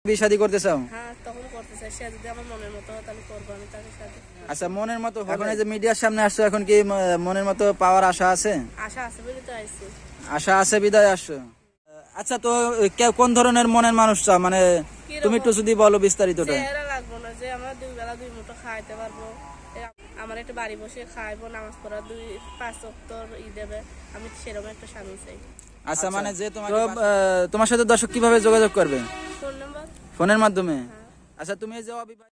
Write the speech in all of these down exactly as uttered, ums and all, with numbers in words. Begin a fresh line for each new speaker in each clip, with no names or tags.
বিয়ে শাদী করতে চাও?
হ্যাঁ, তখন করতে চাই। সে যদি আমার মনের মতো হয় তাহলে করবো আমি তাকে সাথে।
আচ্ছা, মনের মতো এখন এই যে মিডিয়ার সামনে আসছো, এখন কি মনের মতো পাওয়ার আশা আছে?
আশা আছে বলে তো আইছি।
আশা আছে বিদায় আসছো। আচ্ছা, তো কোন ধরনের মনের মানুষ চাও, মানে তুমি একটু যদি বলো বিস্তারিতটা।
চেহারা লাগবো না, যে আমরা দুই বেলা দুই মুঠো খাইতে পারবো, আমার একটা বাড়ি বসে খাইবো, নামাজ পড়া দুই পাঁচ ওয়াক্ত ই দেবে, আমি সেরকম একটা স্বামী চাই।
আচ্ছা, মানে যে তোমার তোমার সাথে দর্শক কিভাবে যোগাযোগ করবে?
ফোন নাম্বার,
ফোনের মাধ্যমে। আচ্ছা, তুমি এই যে অবিবাহিত,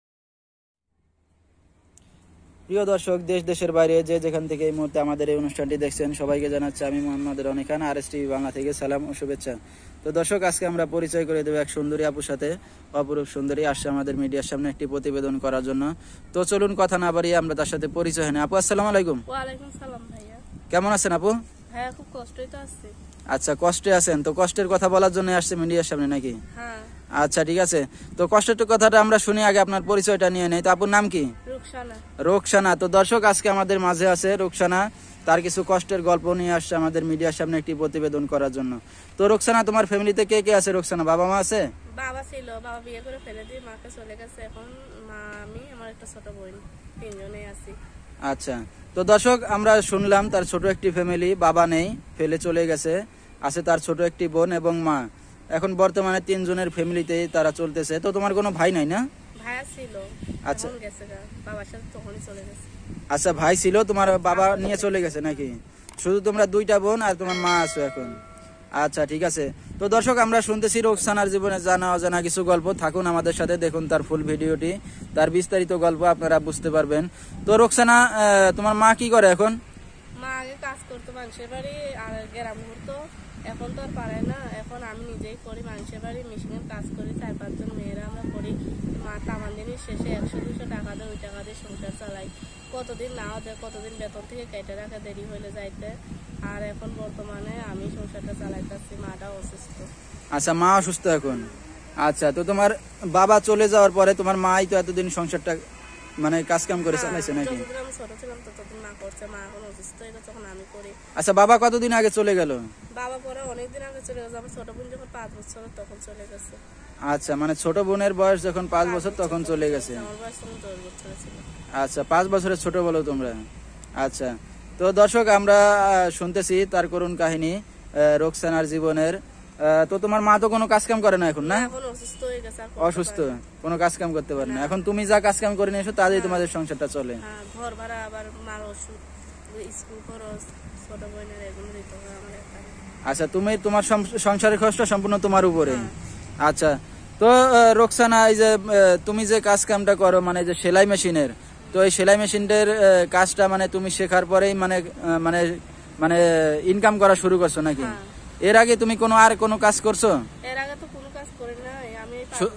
প্রিয় দর্শক দেশ দেশের বাইরে যে যেখান থেকে এই মুহূর্তে আমাদের এই অনুষ্ঠানটি দেখছেন, সবাইকে জানাচ্ছি আমি Mohammad Rony Khan, R S TV Bangla থেকে সালাম ও শুভেচ্ছা। তো দর্শক, আজকে আমরা পরিচয় করে দেবো এক সুন্দরী আপুর সাথে। অপরূপ সুন্দরী আসছে আমাদের মিডিয়ার সামনে একটি প্রতিবেদন করার জন্য। তো চলুন কথা না বাড়িয়ে আমরা তার সাথে পরিচয় হই। আপু, আসসালামু আলাইকুম।
ওয়ালাইকুম সালাম ভাইয়া।
কেমন আছেন আপু?
হ্যাঁ, খুব কষ্টই তো আছে।
আচ্ছা, কষ্টে আছেন, তো কষ্টের কথা বলার জন্য আসছে মিডিয়ার সামনে নাকি?
হ্যাঁ।
আচ্ছা, ঠিক আছে। তো কষ্টের কথাটা আমরা শুনি, আগে আপনার পরিচয়টা নিয়ে নেই। তো আপুর নাম কি?
রুকসানা।
রুকসানা। তো দর্শক, আজকে আমাদের মাঝে আছে রুকসানা, তার কিছু কষ্টের গল্প নিয়ে আসছে আমাদের মিডিয়ার সামনে একটি প্রতিবেদন করার জন্য। তো রুকসানা, তোমার ফ্যামিলিতে কে কে আছে? রুকসানা, বাবা মা আছে?
বাবা ছিল, বাবা বিয়ে করে ফেলে দিয়ে মাকে চলে গেছে, এখন মা আমি আমার একটা ছোট বোন, তিনজনেই আছি।
আচ্ছা, তো দর্শক আমরা শুনলাম তার ছোট একটি ফ্যামিলি, বাবা নেই, ফেলে চলে গেছে, আছে তার ছোট একটি বোন এবং মা। এখন বর্তমানে তিনজনের ফ্যামিলিতেই তারা চলতেছে। তো তোমার কোনো ভাই নাই না?
ভাইয়া ছিল,
আচ্ছা
গেছে বাবার সাথে, তখনই চলে গেছে।
আচ্ছা, ভাই ছিল, তোমার বাবা নিয়ে চলে গেছে নাকি? শুধু তোমরা দুইটা বোন আর তোমার মা আছো এখন। আচ্ছা, ঠিক আছে। তো দর্শক, আমরা শুনতেছি রুকসানার জীবনে জানা অজানা কিছু গল্প। থাকুন আমাদের সাথে, দেখুন তার ফুল ভিডিওটি, তার বিস্তারিত গল্প আপনারা বুঝতে পারবেন। তো রুকসানা, তোমার মা কি করে এখন?
মা আগে কাজ করতো মানুষের বাড়ি, আর গ্রাম ঘুরতো, এখন তো আর পারে না, এখন আমি নিজেই করি মানুষের বাড়ি, মেশিনের কাজ করি, চার পাঁচজন মেয়েরা আমরা করি। মা তামান দিনের শেষে একশো দুশো টাকা দেয়, ওই টাকা দিয়ে সংসার চালাই। কতদিন নাও দেয়, কতদিন বেতন থেকে কেটে রাখা, দেরি হইলে যাইতে। আর এখন বর্তমানে আমি সংসারটা চালাইতেছি, মাটা অসুস্থ।
আচ্ছা, মা অসুস্থ এখন। আচ্ছা, তো তোমার বাবা চলে যাওয়ার পরে তোমার মাই তো এতদিন সংসারটা মানে কাজ কাম করে চালাইছে নাকি?
যতদিন আমি ছোট ছিলাম ততদিন মা করছে, মা এখন অসুস্থ হয়ে গেছে, তখন আমি করি।
আচ্ছা, বাবা কতদিন আগে চলে গেল?
বাবা পরে অনেকদিন আগে চলে গেছে, আমার ছোট বোন যখন পাঁচ বছর তখন চলে গেছে।
আচ্ছা, মানে ছোট বোনের বয়স যখন পাঁচ বছর তখন চলে গেছে।
আমার বয়স তখন দশ বছর ছিল।
আচ্ছা, পাঁচ বছরের ছোট বলো তোমরা। আচ্ছা, তো দর্শক আমরা শুনতেছি তার করুণ কাহিনী রুকসানার জীবনের। তো তোমার মা তো কোনো কাজ কাম করে না এখন, না?
অসুস্থ হয়ে গেছে,
অসুস্থ, কোনো কাজ কাম করতে পারে না। এখন তুমি যা কাজ কাম করে নিয়ে এসো, তাতেই তোমাদের সংসারটা চলে।
ঘর ভাড়া, আবার মার ওষুধ, স্কুল খরচ, ছোট বোনের এগুলো দিতে হয় আমার একটা।
আচ্ছা, তুমি তোমার সংসারের খরচটা সম্পূর্ণ তোমার উপরে। আচ্ছা, তো রুকসানা, এই যে তুমি যে কাজ কামটা করো, মানে যে সেলাই মেশিনের, তো এই সেলাই মেশিনের কাজটা মানে তুমি শেখার পরেই মানে মানে মানে ইনকাম করা শুরু করছো নাকি? এর আগে তুমি কোনো আর কোনো কাজ করছো?
এর আগে তো কোনো কাজ করি না, আমি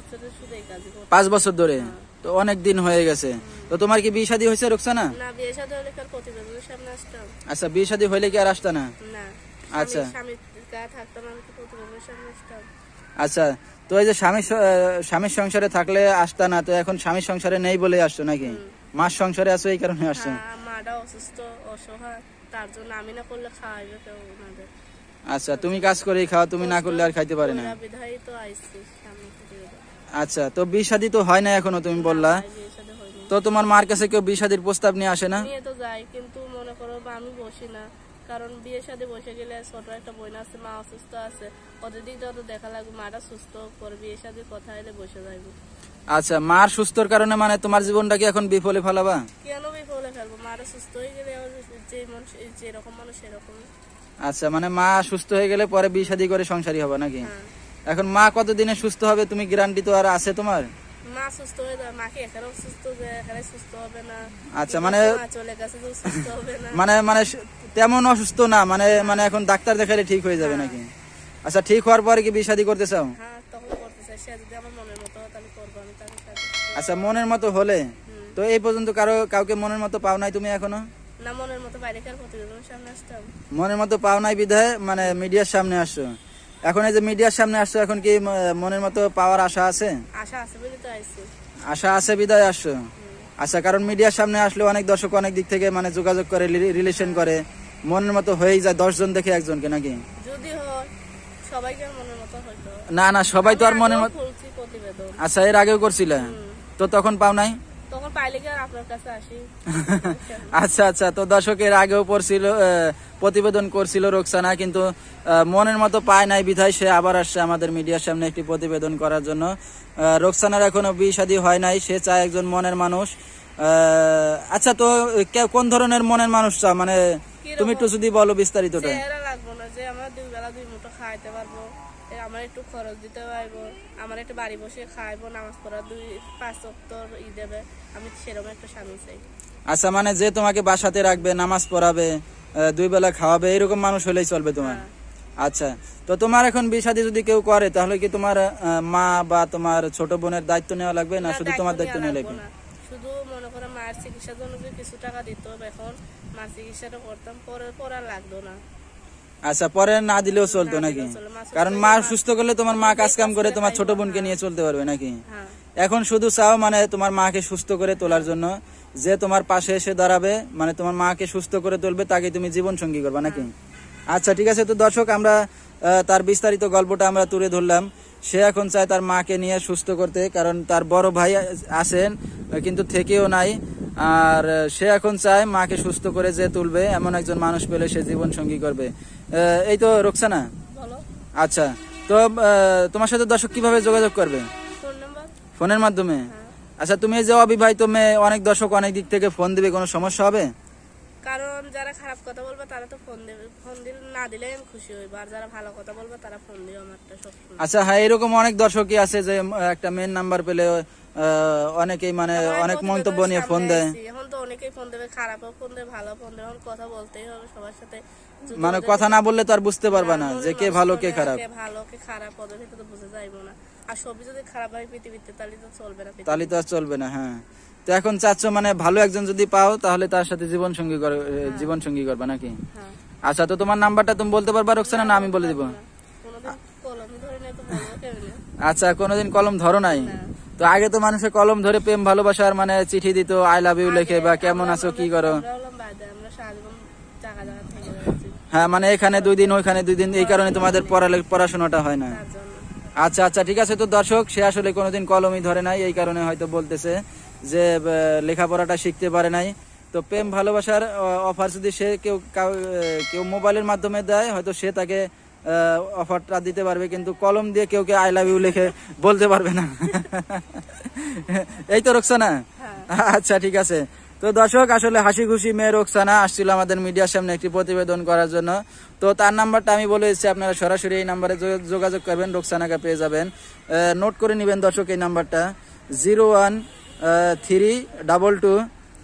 পাঁচ বছর ধরে। তো অনেক দিন হয়ে গেছে। তো তোমার কি বিয়ে শাদী হয়েছে রুকসানা?
না, বিয়ে শাদী হলে কার প্রতিবেদনের সামনে আসতাম।
আচ্ছা, বিয়ে শাদী হইলে কি আর আসতা না?
না।
আচ্ছা,
স্বামী গায়ে থাকতাম, আমি কি প্রতিবেদনের সামনে আসতাম?
আচ্ছা, তো এই যে স্বামী স্বামীর সংসারে থাকলে আসতা না, তো এখন স্বামীর সংসারে নেই বলে আসছো নাকি? মার সংসারে আছো এই কারণে আসছো?
মাটা অসুস্থ, অসহায়, তার জন্য আমি না করলে খাওয়াইবে কেউ ওনাদের।
আচ্ছা, তুমি কাজ করেই খাও, তুমি না করলে আর খাইতে পারে না। আচ্ছা, তো বিয়ে শাদী তো হয় না এখনো তুমি বললা, তো তোমার মার কাছে কেউ বিয়ে শাদীর প্রস্তাব নিয়ে আসে না?
নিয়ে তো যাই, কিন্তু মনে করো আমি বসি না, কারণ বিয়ে শাদী বসে গেলে ছোট একটা বোন আছে, মা অসুস্থ আছে, ওদের দিক তো দেখা লাগবে, মাটা সুস্থ করে বিয়ে শাদীর কথা এলে বসে যাইব।
আচ্ছা, মার সুস্থর কারণে মানে তোমার জীবনটা কি এখন বিফলে ফেলাবা?
কেন বিফলে ফেলবো, মাটা সুস্থ হয়ে গেলে যে মানুষ যেরকম মানুষ সেরকম।
আচ্ছা, মানে মা সুস্থ হয়ে গেলে পরে বিয়ে শাদী করে সংসারী হবে নাকি? এখন মা কতদিনে সুস্থ হবে তুমি গ্যারান্টি তো আর আছে তোমার?
মা সুস্থ হয়ে যাবে, মাকে এখানে সুস্থ যে এখানে সুস্থ হবে না।
আচ্ছা, মানে
চলে গেছে যে সুস্থ হবে না,
মানে মানে তেমন অসুস্থ না, মানে মানে এখন ডাক্তার দেখালে ঠিক হয়ে যাবে নাকি? আচ্ছা, ঠিক হওয়ার পরে কি বিয়ে শাদী করতে চাও?
হ্যাঁ, তখন করতে চাই, সে যদি আমার মনের মতো হয় তাহলে করবো আমি তাকে সাথে।
আচ্ছা, মনের মতো হলে তো এই পর্যন্ত কারো কাউকে মনের মতো পাও নাই তুমি এখনো?
না, মনের মতো বাইরে কার প্রতিবেদনের সামনে আসতাম।
মনের মতো পাও নাই বিধায় মানে মিডিয়ার সামনে আসছো। এখন এই যে মিডিয়ার সামনে আসছো, এখন কি মনের মতো পাওয়ার আশা আছে?
আশা আছে বলে তো আইছি।
আশা আছে বিধায় আসছো। আচ্ছা, কারণ মিডিয়ার সামনে আসলে অনেক দর্শক অনেক দিক থেকে মানে যোগাযোগ করে, রিলেশন করে, মনের মতো হয়েই যায় দশ জন দেখে একজনকে নাকি?
যদি হয় সবাইকে মনের মতো হইতো
না, না সবাই তো আর মনের মতো।
বেতন।
আচ্ছা, এর আগেও করছিলে? তো তখন পাও নাই?
তখন পাইলে কি আর আপনার কাছে আসি?
আচ্ছা আচ্ছা, তো দর্শকের আগেও পড়ছিল, আহ, প্রতিবেদন করছিল রোকসানা, কিন্তু আহ, মনের মতো পায় নাই বিধায় সে আবার আসছে আমাদের মিডিয়ার সামনে একটি প্রতিবেদন করার জন্য। আহ, রোকসানার এখনো বিয়ে শাদী হয় নাই, সে চায় একজন মনের মানুষ। আহ, আচ্ছা, তো কে- কোন ধরনের মনের মানুষ চাও, মানে তুমি একটু যদি বলো বিস্তারিতটা।
চেহারা লাগবো না, যে আমরা দুই বেলা দুই মুঠো খাইতে পারবো, এ আমার একটু খরচ দিতে পারবো, আমার একটু বাড়ি বসে খাইবো, নামাজ পড়া দুই পাঁচ ওয়াক্তর ই দেবে, আমি সেরকম একটা স্বামী চাই।
আচ্ছা, মানে যে তোমাকে বাসাতে রাখবে, নামাজ পড়াবে, আহ, দুই বেলা খাওয়াবে, এরকম মানুষ হলেই চলবে তোমার? আচ্ছা, তো তোমার এখন বিয়ে শাদী যদি কেউ করে, তাহলে কি তোমার আহ, মা বা তোমার ছোট বোনের দায়িত্ব নেওয়া লাগবে, না
না,
শুধু তোমার দায়িত্ব
নেওয়া
নেওয়া
লাগবো
লাগবে?
না। শুধু মনে করো মায়ের চিকিৎসার জন্য যদি কিছু টাকা দিত, এখন মার চিকিৎসাটা করতাম, পরে পরে আর লাগতো না।
আচ্ছা, পরে না দিলেও চলতো
না
নাকি?
দিলেও চলে, মা সুস্থ
কারণ
হলে
মা
মা-
সুস্থ করলে তোমার মা কাজ কাম করে তোমার ছোট
খাইবো,
বোনকে নিয়ে চলতে পারবে নাকি?
হ্যাঁ
এখন শুধু চাও মানে তোমার মাকে সুস্থ করে তোলার জন্য, যে তোমার পাশে এসে দাঁড়াবে, মানে তোমার মাকে সুস্থ করে তুলবে, তাকে তুমি জীবন সঙ্গী করবে নাকি? আচ্ছা, ঠিক আছে। তো দর্শক, আমরা আহ, তার বিস্তারিত গল্পটা আমরা তুলে ধরলাম। সে এখন চায় তার মাকে নিয়ে সুস্থ করতে, কারণ তার বড় ভাই আছেন কিন্তু থেকেও নাই, আর সে এখন চায় মাকে সুস্থ করে যে তুলবে এমন একজন মানুষ পেলে সে জীবন সঙ্গী করবে। আহ, এই তো রোকসানা।
বলো,
আচ্ছা, তো আহ, তোমার সাথে দর্শক কিভাবে যোগাযোগ করবে?
Phone number?
ফোনের মাধ্যমে?
হ্যাঁ।
আচ্ছা, তুমি এই যে অবিবাহিত মেয়ে, অনেক দর্শক অনেক দিক থেকে ফোন দিবে, কোনো সমস্যা হবে?
কারণ যারা খারাপ কথা বলবে তারা তো ফোন দেবে, ফোন দিলে না দিলে আমি খুশি হইব, আর যারা ভালো কথা বলবে তারা ফোন দিবে আমারটা সবসময়।
আচ্ছা, হ্যাঁ, এরকম অনেক দর্শকই আছে যে উম, একটা মেন নাম্বার পেলে আহ, অনেকেই মানে
আমার
অনেক
প্রতিবেদনের
মন্তব্য নিয়ে ফোন
সামনে
দেয়,
আছি, এখন তো অনেকেই ফোন দেবে, খারাপও ফোন দেবে, ভালো ফোন দেবে, এখন কথা বলতেই হবে সবার সাথে। যদি
মানে
ওদের-
কথা না বললে তো আর বুঝতে পারবা না
না,
যে
মনের
কে
মানুষ
ভালো কে
হলে
খারাপ।
কে ভালো কে খারাপ ওদের ভিতরে তো বোঝা যাইবো না, আর সবই যদি খারাপ হয় পৃথিবীতে তাহলে তো চলবে না পৃথিবী।
তাহলে তো আর চলবে না। হ্যাঁ, তো এখন চাচ্ছ মানে ভালো একজন যদি পাও তাহলে তার সাথে জীবন সঙ্গী জীবন সঙ্গী করবা নাকি?
হ্যাঁ।
আচ্ছা, তো তোমার নাম্বারটা তুমি বলতে পারবা রোকসানা, না আমি বলে দিব?
কোনোদিন কলম ধরে নাই তো বলবো কেমনে?
আচ্ছা, কোনোদিন কলম ধরো নাই?
না।
তো আগে তো মানুষের কলম ধরে প্রেম ভালোবাসার মানে চিঠি দিত, আই লাভ ইউ লেখে বা কেমন আছো কি করো।
আমরা হলাম বাইরে, আমরা সারাজীবন জায়গা জায়গা থেকে যাচ্ছি
হ্যাঁ, মানে এখানে দুই দিন ওইখানে দুই দিন, এই কারণে তোমাদের পড়ালে- পড়াশোনাটা হয় না।
তার জন্য।
আচ্ছা আচ্ছা, ঠিক আছে। তো দর্শক, সে আসলে কোনোদিন কলমই ধরে নাই, এই কারণে হয়তো বলতেছে যে আহ, লেখাপড়াটা শিখতে পারে নাই। তো প্রেম ভালোবাসার অফার যদি সে কেউ কাউ- আহ, কেউ মোবাইলের মাধ্যমে দেয়, হয়তো সে তাকে অফারটা দিতে পারবে, কিন্তু কলম দিয়ে কেউ কে আই লাভ ইউ লিখে বলতে পারবে না। এই তো রোকসানা। আচ্ছা, ঠিক আছে। তো দর্শক, আসলে হাসি খুশি মেয়ে রোকসানা আসছিল আমাদের মিডিয়ার সামনে একটি প্রতিবেদন করার জন্য। তো তার নাম্বারটা আমি বলে দিচ্ছি, আপনারা সরাসরি এই নাম্বারে যোগ- যোগাযোগ করবেন, রোকসানাকে পেয়ে যাবেন। নোট করে নেবেন দর্শক এই নাম্বারটা, zero one three double two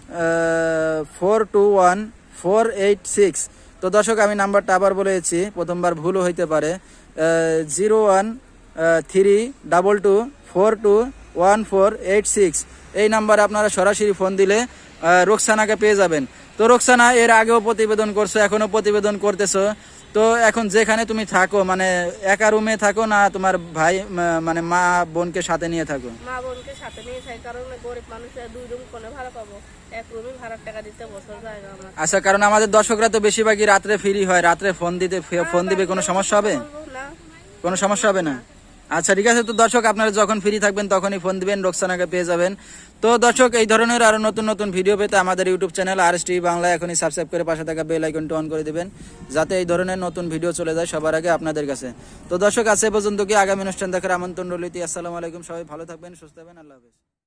four two one four eight six. তো দর্শক, আমি নাম্বারটা আবার বলে দিচ্ছি, প্রথমবার ভুলও হইতে পারে। Zero one three double two four two one four eight six. এই নাম্বারে আপনারা সরাসরি ফোন দিলে আহ, রোকসানাকে পেয়ে যাবেন। তো রোকসানা, এর আগেও প্রতিবেদন করছো, এখনো প্রতিবেদন করতেছো। তো এখন যেখানে তুমি থাকো, মানে একা রুমে থাকো না তোমার ভাই মা- মানে মা বোনকে সাথে নিয়ে থাকো?
মা বোনকে সাথে নিয়ে থাকি, কারণ গরিব মানুষের দুই রুম কোনে ভাড়া পাবো, এক রুমই ভাড়ার টাকা দিতে বছর জায়গা আমার।
আচ্ছা, কারণ আমাদের দর্শকরা তো বেশিরভাগই রাত্রে ফ্রি হয়, রাত্রে ফোন দিতে ফোন দিবে, কোনো সমস্যা হবে?
বলবো না।
কোনো সমস্যা হবে না? আচ্ছা, ঠিক আছে। তো দর্শক, আপনারা যখন ফ্রি থাকবেন তখনই ফোন দিবেন, রোকসানাকে পেয়ে যাবেন। তো দর্শক, এই ধরনের আরো নতুন নতুন ভিডিও পেতে আমাদের YouTube channel R S TV Bangla এখনই সাবস্ক্রাইব করে পাশে থাকা বেল আইকনটি অন করে দিবেন, যাতে এই ধরনের নতুন ভিডিও চলে যায় সবার আগে আপনাদের কাছে। তো দর্শক, আজ এ পর্যন্ত কি, আগামী অনুষ্ঠান দেখার আমন্ত্রণ রইল। আসসালামু আলাইকুম, সবাই ভালো থাকবেন, সুস্থ থাকবেন, আল্লাহ হাফেজ।